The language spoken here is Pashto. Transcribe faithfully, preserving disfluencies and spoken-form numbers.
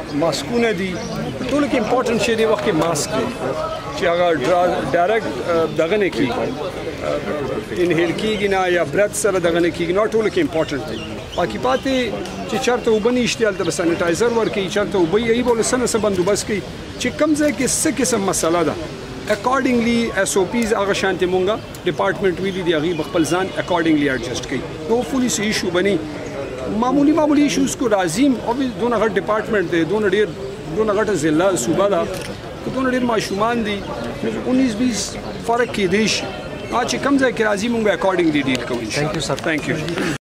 ماسکونه دي ټول کې امپورټنت شی دی وخت کې ماسک دی چې هغه ډایرکټ دغه نه کیږي انهیل کیږي نه یا برت سره دغه نه کیږي نو ټول کې امپورټنت دی باقي پاتې چې چرته وبني اشتیال ته سانیټایزر ورکړي چرته وبي ای بول سره سم بندوبست کوي چې کم ځای کې څه قسم مسله ده اکارډنګلی اس او پیز هغه شانتي مونږه ډپارټمنټ ویلي دی هغه خپل ځان اکارډنګلی ایڈجسټ کوي نو فولي سي ایشو بني معمولی معمولی ایشوز کو راځیم او دونه غټ ډپارټمنټ دی دونه ډیر دونه غټ ضلع صوبه ده دونه ډیر ماشومان دي उन्नीस बीस فرق کې دی چې کم ځای کې راځي مونږه اکارډنګلی ډیل کوو. ثانک یو سر. ثانک یو.